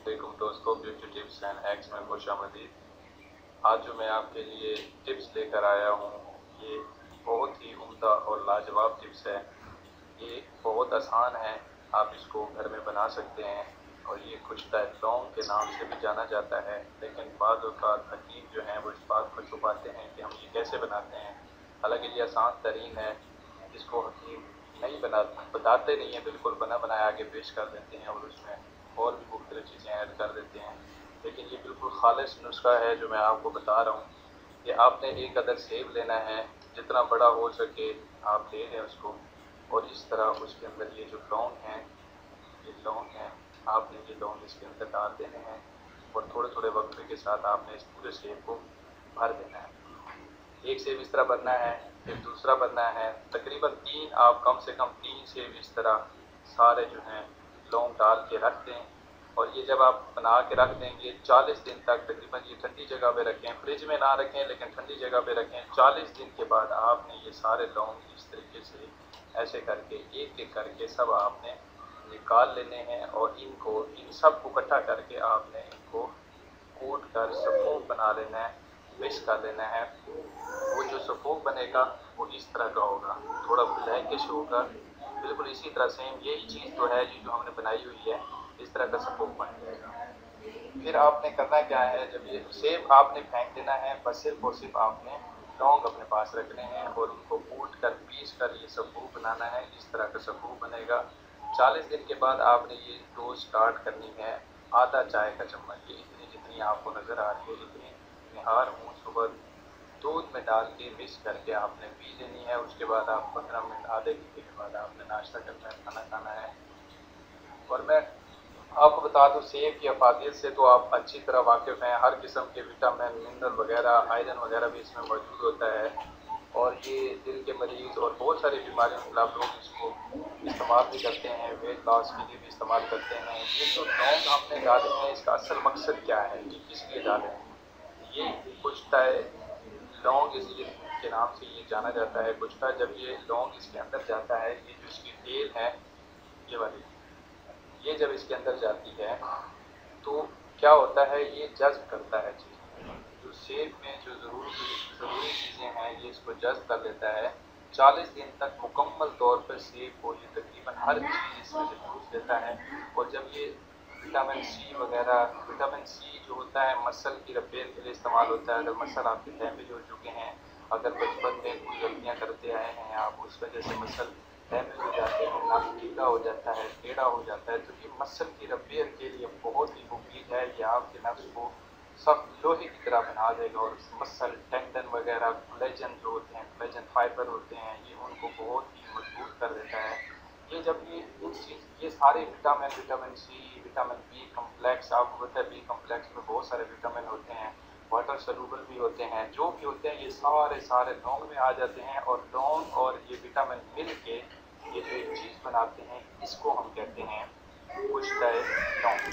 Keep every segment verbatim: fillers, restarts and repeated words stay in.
वालेकुम दोस्तों, beauty tips and hacks में खुश आमदीद। आज जो मैं आपके लिए टिप्स लेकर आया हूँ, ये बहुत ही उम्दा और लाजवाब टिप्स है। ये बहुत आसान है, आप इसको घर में बना सकते हैं और ये खुश्ता लौंग के नाम से भी जाना जाता है। लेकिन बाद औक़ात हकीम जो हैं वो इस बात को छुपाते हैं कि हम ये कैसे बनाते हैं। हालांकि ये आसान तरीन है, इसको हकीम नहीं बना बताते नहीं है, बिल्कुल बना बनाया आगे पेश कर देते हैं और उसमें और भी मुख्तलिफ चीज़ें ऐड कर देते हैं। लेकिन ये बिल्कुल खालिश नुस्खा है जो मैं आपको बता रहा हूँ कि आपने एक अदर सेब लेना है, जितना बड़ा हो सके आप ले लें उसको, और इस तरह उसके अंदर ये जो लौंग हैं ये लौंग हैं आपने ये लौंग इसके अंदर डाल देने हैं और थोड़े थोड़े वक्फे के साथ आपने इस पूरे सेब को भर देना है। एक सेब इस तरह बनना है, फिर दूसरा बनना है, तकरीबन तीन, आप कम से कम तीन सेब इस तरह सारे जो हैं लौंग डाल के रख दें। और ये जब आप बना के रख देंगे चालीस दिन तक, तकरीबन ये ठंडी जगह पे रखें, फ्रिज में ना रखें लेकिन ठंडी जगह पे रखें। चालीस दिन के बाद आपने ये सारे लौंग इस तरीके से ऐसे करके एक एक करके सब आपने निकाल लेने हैं और इनको इन सब को इकट्ठा करके आपने इनको कूट कर सफ़ूफ बना लेना है, मिक्स कर लेना है। वो जो सफ़ूफ बनेगा वो इस तरह का होगा, थोड़ा ब्लैकिश होगा, बिल्कुल इसी तरह सेम यही चीज़ तो है जो हमने बनाई हुई है, इस तरह का सफ़ूफ बन जाएगा। फिर आपने करना क्या है, जब ये सेब आपने फेंक देना है, बस सिर्फ और सिर्फ आपने लौंग अपने पास रखने हैं और उनको कूट कर पीस कर ये सफ़ूफ बनाना है। इस तरह का सफ़ूफ बनेगा। चालीस दिन के बाद आपने ये डोज स्टार्ट करनी है, आधा चाय का चम्मच, ये इतनी जितनी आपको नज़र आ रही है, इतनी निहार मुँह सुबह दूध में डाल के मिक्स करके आपने पी लेनी है। उसके बाद आप पंद्रह मिनट आधे घंटे के बाद आपने नाश्ता करना है, खाना खाना है। और मैं आपको बता दूं, सेब की अफादियत से तो आप अच्छी तरह वाकिफ़ हैं। हर किस्म के विटामिन, मिनरल वगैरह, आयरन वगैरह भी इसमें मौजूद होता है और ये दिल के मरीज़ और बहुत सारी बीमारियों के खिलाफ लोग इसको इस्तेमाल भी करते हैं, वेट लॉस के लिए भी इस्तेमाल करते हैं। ये जो लौंग आपने डाले हैं, इसका असल मकसद क्या है, ये किस लिए डाले हैं? ये खुश्ता लौंग इस के नाम से ये जाना जाता है। खुश्ता जब ये लौंग इसके अंदर जाता है, ये जो इसकी तेल है ये वाली, ये जब इसके अंदर जाती है तो क्या होता है, ये जज्ब करता है चीज़, जो सेब में जो ज़रूरी ज़रूरी चीज़ें हैं ये इसको जज्ब कर लेता है। चालीस दिन तक मुकम्मल तौर पर सेब को ये तकरीबन हर चीज़ इसमें से चूस लेता है। और जब ये विटामिन सी वगैरह, विटामिन सी जो होता है मसल की रिपेयर के लिए इस्तेमाल होता है। अगर मसल आपके डैमेज हो चुके हैं, अगर बचपन में कोई गलतियाँ करते आए हैं आप, उस वजह से मसल डैमेज हो जाते हैं, नाक ढीला हो जाता है, टेढ़ा हो जाता है, तो ये मसल की रिपेयर के लिए बहुत ही मुफीद है। ये आपके नफ्स को सख्त लोहे की तरह बना देगा और मसल, टेंडन वगैरह, कोलेजन जो होते हैं, कोलेजन फाइबर होते हैं, ये उनको बहुत ही मजबूत कर देता है। ये जब ये इस चीज़ ये सारे vitamin, vitamin C, vitamin B complex, आपको पता है बी कम्प्लेक्स में बहुत सारे विटामिन होते हैं, वाटर सलूबल भी होते हैं, जो भी होते हैं ये सारे सारे लौंग में आ जाते हैं। और लौंग और ये विटामिन मिल के ये जो एक चीज़ बनाते हैं, इसको हम कहते हैं खुश्ता लौंग।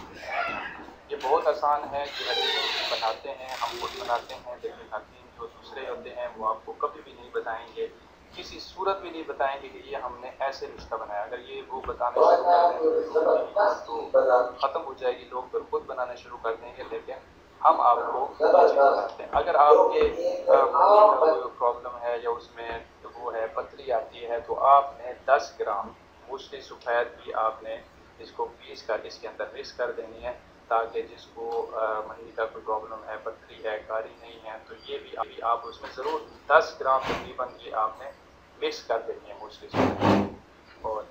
ये बहुत आसान है कि हकीम बनाते हैं, हम खुद बनाते हैं, लेकिन हकीम जो दूसरे होते हैं वो आपको कभी भी नहीं बताएंगे, किसी सूरत भी नहीं बताएंगे कि ये हमने ऐसे नुस्खा बनाया। अगर ये वो बताने शुरू कर दें तो ख़त्म हो जाएगी, लोग फिर खुद बनाना शुरू कर देंगे। लेकिन हम आपको ये चीज़ बताते हैं। अगर आपके प्रॉब्लम है या उसमें वो है, पथरी आती है, तो आपने दस ग्राम मूसली सफ़ेद भी आपने इसको पीस कर इसके अंदर मिक्स कर देनी है, ताकि जिसको मंदी का कोई प्रॉब्लम है, पथरी है, कारी नहीं है, तो ये भी अभी आप उसमें ज़रूर दस ग्राम तकरीबन ये आपने मिक्स कर देनी है मूसली सफ़ेद। और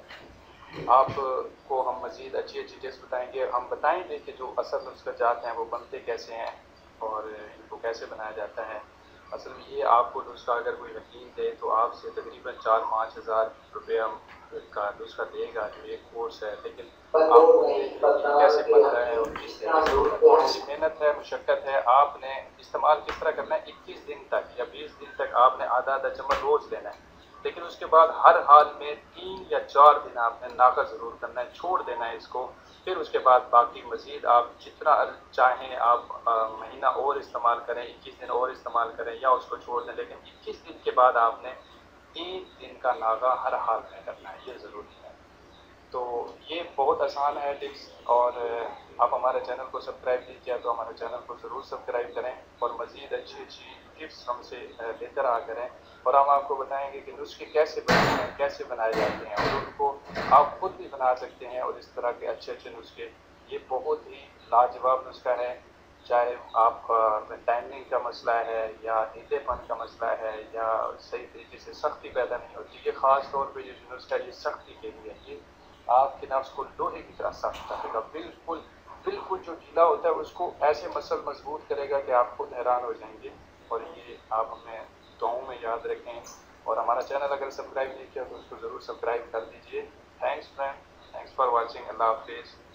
आपको हम मज़ीद अच्छी अच्छी टिप्स बताएंगे, हम बताएंगे कि जो असल नुस्खा जात हैं वो बनते कैसे हैं और इनको कैसे बनाया जाता है। असल में ये आपको नुस्खा अगर कोई हकीम दे तो आपसे तकरीबन चार पाँच हज़ार रुपये का नुस्खा देगा, जो एक कोर्स है। लेकिन आपको ये कैसे बन रहा है और किस तरीके से थोड़ी सी मेहनत है, मुशक्क़त है। आपने इस्तेमाल किस तरह करना है, इक्कीस दिन तक या बीस दिन तक आपने आधा आधा चम्मच रोज़ लेना है, लेकिन उसके बाद हर हाल में तीन या चार दिन आपने नाका ज़रूर करना है, छोड़ देना है इसको। फिर उसके बाद बाकी मज़ीद आप जितना चाहें आप आ, महीना और इस्तेमाल करें, इक्कीस दिन और इस्तेमाल करें या उसको छोड़ दें, लेकिन इक्कीस दिन के बाद आपने तीन दिन का नागा हर हाल में करना है, ये ज़रूरी है। तो ये बहुत आसान है टिप्स, और आप हमारे चैनल को सब्सक्राइब नहीं किया तो हमारे चैनल को ज़रूर सब्सक्राइब करें और मज़ीद अच्छी अच्छी टिप्स हमसे लेकर आ करें, और हम आपको बताएंगे कि नुस्खे कैसे बनते हैं, कैसे बनाए जाते हैं, और उनको आप खुद भी बना सकते हैं। और इस तरह के अच्छे अच्छे नुस्खे, ये बहुत ही लाजवाब नुस्खा है। चाहे आपका टाइमिंग का मसला है या ढीलेपन का मसला है या सही तरीके से सख्ती पैदा नहीं होती, ये ख़ास तौर पे ये जो नुस्खा है ये सख्ती के लिए, ये आपके नफ्स को लोहे की तरह सख्त करेगा। बिल्कुल बिल्कुल जो ढीला होता है उसको ऐसे मसल मजबूत करेगा कि आप खुद हैरान हो जाएंगे। और ये आप हमें दुआओं में याद रखें, और हमारा चैनल अगर सब्सक्राइब नहीं किया तो उसको ज़रूर सब्सक्राइब कर दीजिए। Thanks friend, thanks for watching. अल्लाह हाफिज़।